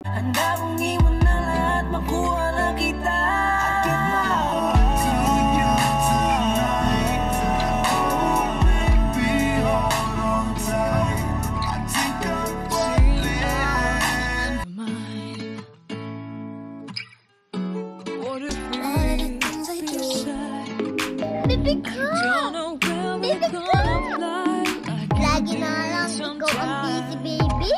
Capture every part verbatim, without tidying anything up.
Handa kong iwan na lahat, makuha na kita. Baby girl! Baby girl! Lagi na lang ikaw ang busy, baby.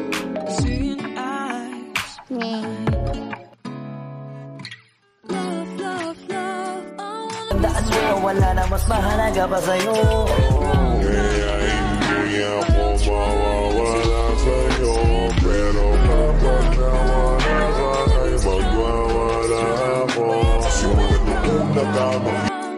Tandaan mo, wala na mas mahalaga pa sa'yo. Kaya hindi ako mawawala sa'yo, pero kapag nawala ka ay magwawala ako. Sumunod kung nagkamali.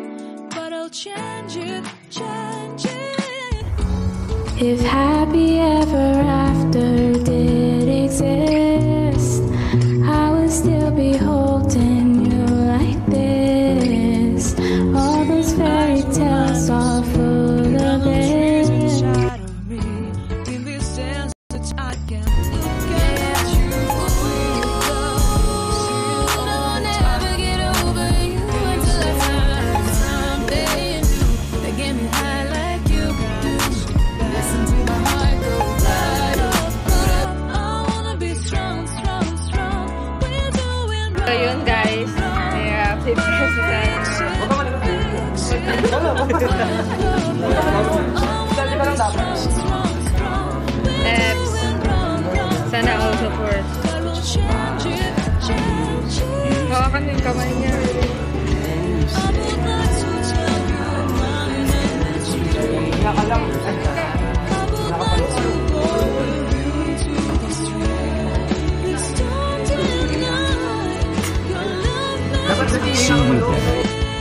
If happy ever after did exist, I would still be holding you like this. All those fairy tales are full of it. So yun guys, yeah, flip kasi Eps, sana all support. Hawakan yung kamay niya. Nakalang. See you there.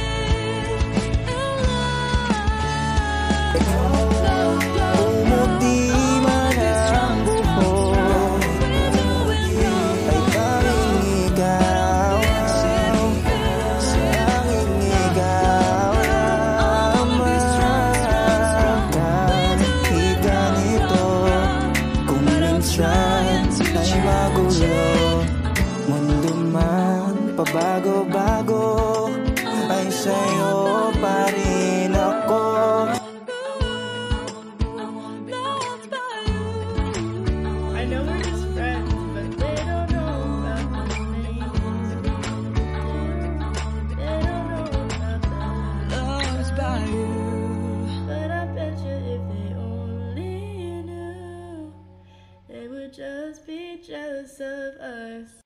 Mundo man pabago-bago ay sa'yo pa rin ako. I know we're just friends, but they don't know about my names. They don't know about the loves by you. But I bet you if they only knew, they would just be jealous of us.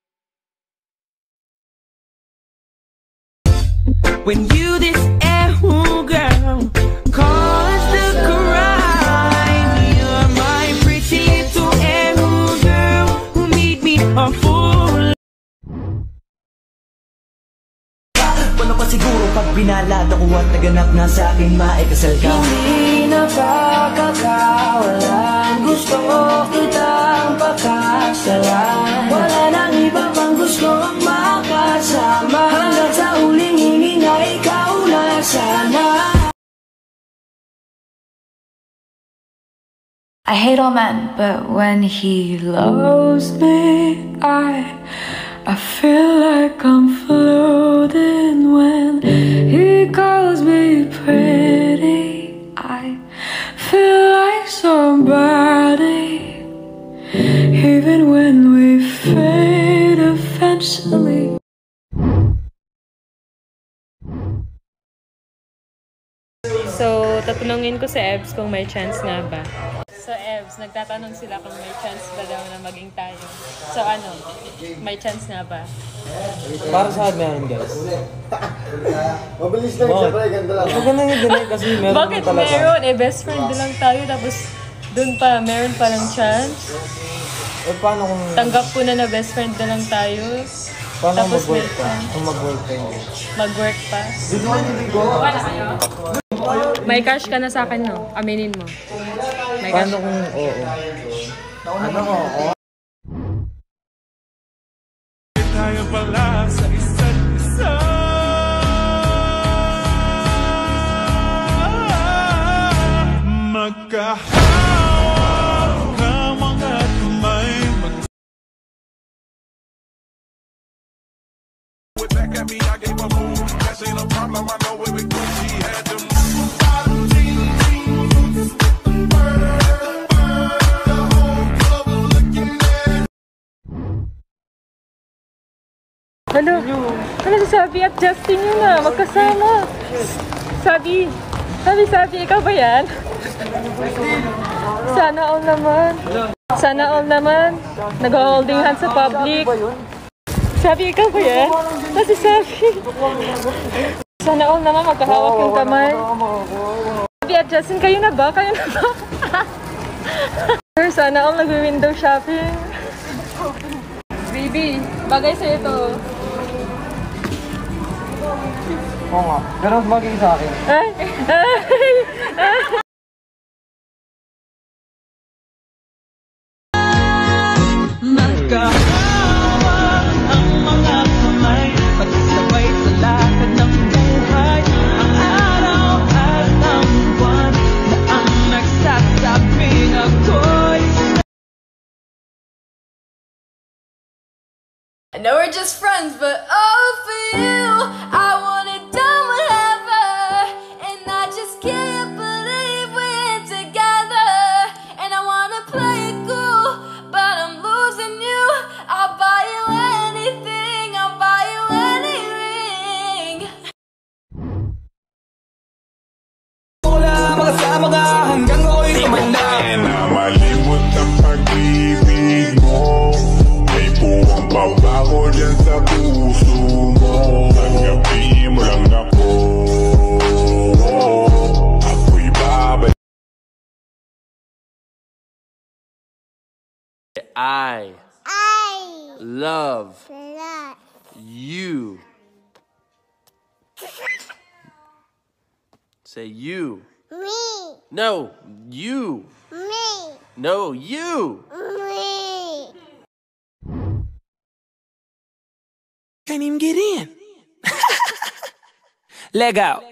When you this ooh girl cause the crime, you're my pretty little ooh girl who made me a fool. Paano pa siguro pag binalad ako at naganap na sa akin maikasal ka? Hindi na pagkakawalan, gusto kitang pagkasalan. Wala nang iba pang gusto ang makasama, hanggang sa uling hininga ikaw na sana. I hate all men, but when he loves me, I I feel like I'm floating. When he calls me pretty, I feel like somebody. Even when we fade eventually. So, tatanungin ko si Ebs kung may chance nga ba. So, Ebs, nagtatanong sila kung may chance ba daw na maging tayo. So, ano? May chance nga ba? Para sa akin meron, guys. Mabilis lang siya, pre. Ganda lang. Huwag ka nang i-deny kasi meron Bakit talaga. meron? Eh, best friend lang tayo. Tapos, dun pa, meron pa lang chance. Eh, paano kung... Tanggap ko na na best friend na lang tayo. Paano Tapos mag-work may pa? chance. Kung mag-work pa yun. Mag-work pa. Wala kayo? May crush ka na sa akin, no? Aminin mo. May crush. Paano kung oo? Ano ko? Tayo pala sa isa't isa. Magkahawa Back at me, I gave a move. That ain't no problem, I know it with Gucci. Had them bottom jeans, jeans, the bird, the bird, the whole club was looking at. Hello? Ano si Sabi at Justin yun na? Magkasama. Sabi. Sabi, Sabi, ikaw ba yan? Sana all naman. Sana all naman. Nag-holding hands sa public. Sabi, ikaw ba yan? Kasi Sabi. Sana all naman magkahawak yung kamay. Sabi at Justin, kayo na ba? Kayo na ba? Sir, sana all nag-window shopping. Baby, bagay sa'yo to. Oo nga. Ganun maging sa akin. Ay! Ay! Ay! Magkahawak ang mga kamay, pagsasabay sa lakad ng buhay. Ang araw at ang buwan na ang nagsasabing ako'y I know we're just friends, but oh, for you, I wanna do whatever. And I just can't believe we're together. And I wanna play it cool, but I'm losing you. I'll buy you anything, I'll buy you any ring. wala makasama ka hanggang ako'y tumanda. Na malimot ang pag-ibig mo. May puwang babago dyan sa puso mo. Tanggapin mo lang ako. Ako'y babalik. I I love love you. Say you. me, No, you. me, No, you. me. Can't even get in. Leg out.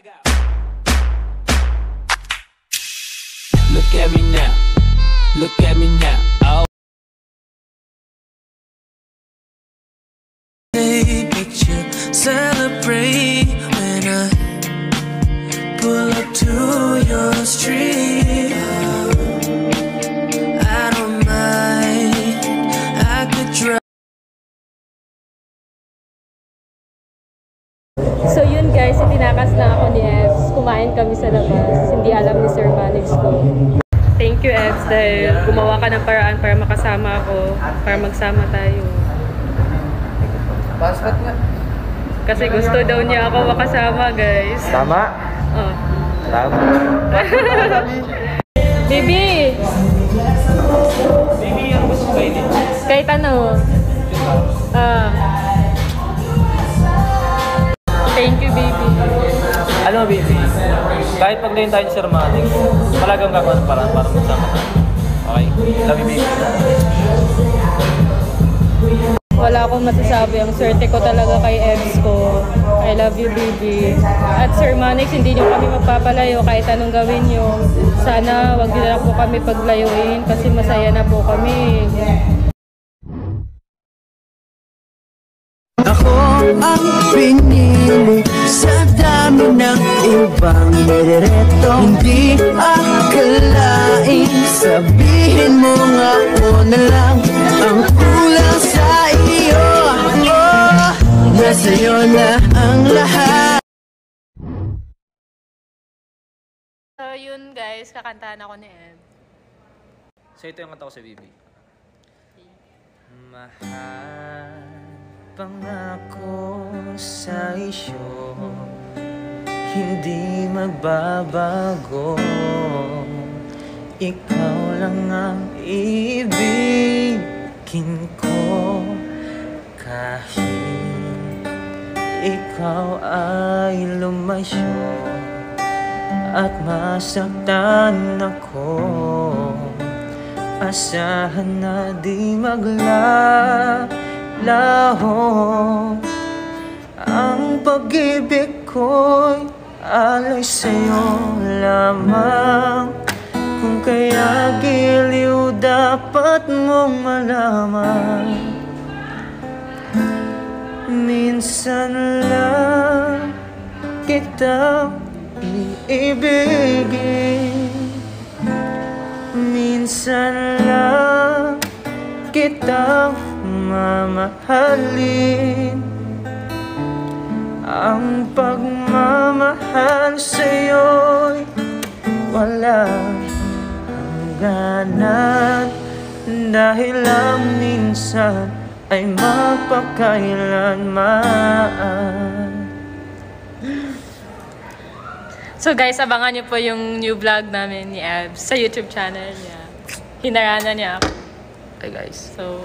Look at me now. Look at me now. Oh. Take picture, celebrate when I pull up to your street. I don't mind. I could drive. So yun guys, itinakas na ako ni Ebs. Kumain kami sa labas. Hindi alam ni Sir Manage ko. Thank you Ebs dahil gumawa ka ng paraan para makasama ako. Para magsama tayo. Passport nga. Kasi gusto daw niya ako makasama guys. Tama. Oh. Tama. Baby! Baby, ano gusto kayo din? Kahit ano. Ah. Thank you baby. Alam mo, baby, kahit paglayin tayo ni Sir Manix, talagang gagawa ng paraan para magsama tayo. Okay? Love you, baby. Wala akong masasabi. Ang swerte ko talaga kay Ebs ko. I love you, baby. At Sir Manix, hindi niyo kami magpapalayo kahit anong gawin niyo. Sana wag niyo na po kami paglayuin kasi masaya na po kami. Ako ang pinili sa dami ng ibang nirereto. Hindi akalain, sabihin mo nga ako na lang ang kulang sa iyo. Oh, nasa iyo na ang lahat. So yun guys, kakantahan ako ni Eb. So ito yung kanta ko sa baby. Mahal pangako sa isyo, hindi magbabago. Ikaw lang ang ibigin ko. Kahit ikaw ay lumayo at masaktan ako, asahan na di maglalaho. Ang pag-ibig ko'y alay sa'yo lamang. Kung kaya giliw dapat mong malaman. Minsan Minsan lang kitang iibigin, minsan lang kitang mamahalin. Ang pagmamahal sa'yo'y walang hangganan, dahil lang minsan ay mapakailanman. So guys, abangan niyo po yung new vlog namin ni Abs sa YouTube channel niya. Hinarana niya ako. Okay guys, so...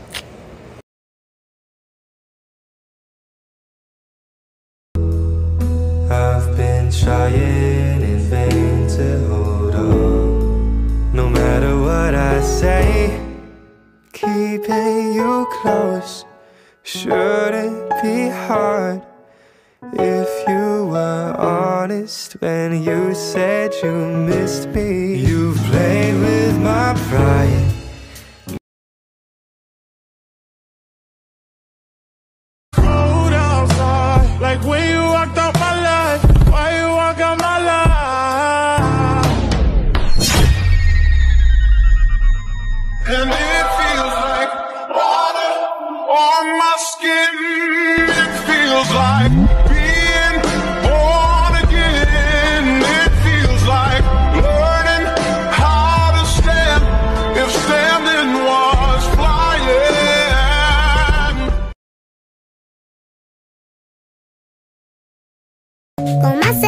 I've been trying in vain to hold on. No matter what I say, keeping you close shouldn't be hard. If you were honest when you said you missed me, you've played with my pride. Cold outside, like when you walked out my life. Why you walk out my life? And it feels like water on my skin. It feels like being born again. It feels like learning how to stand if standing was flying. Con más